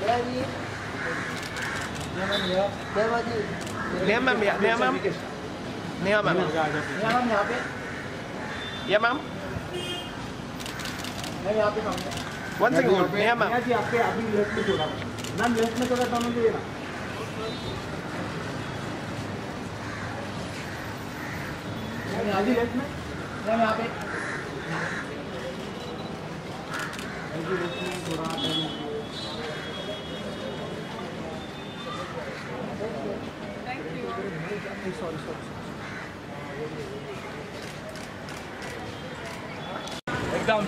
Neha ma'am, Neha ma'am, Neha ma'am, यहाँ पे, या मैम, यहाँ पे सामने। One second hold, Neha ma'am. जी आपके अभी लेफ्ट में छोड़ा, मैम लेफ्ट में छोड़ा था मुझे ये ना। यहाँ जी लेफ्ट में, मैम यहाँ पे। सॉरी एकदम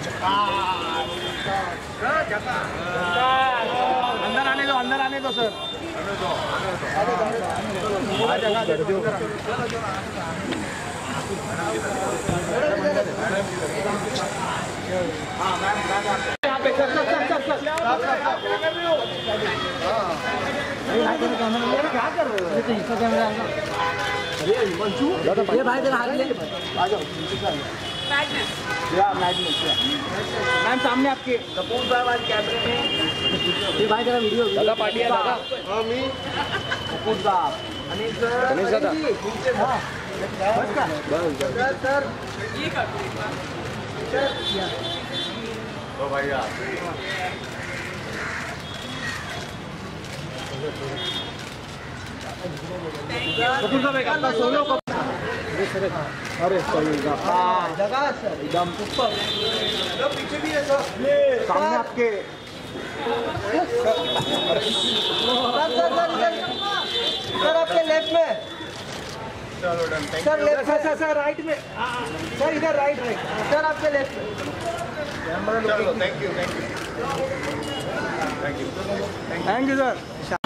अंदर आने दो सर। यहाँ पे सर क्या कर रहे हो? कैमरा ये भाई तेरा हाथ ले आ जाओ। मैम सामने आपके कपूर साहब आज कैमरे में। ये भाई तेरा वीडियो दादा पार्टी है दादा। हाँ मी कपूर साहब अनिल सर अनिल दादा सर सर ये कर दो भाई आप कपूर साहब एक आपका सोलो अरे सही जगह सर एकदम ऊपर पीछे भी है सर सामने आपके सर आपके लेफ्ट में चलो done sir left sir right में सर इधर राइट सर आपके लेफ्ट में चलो थैंक यू सर।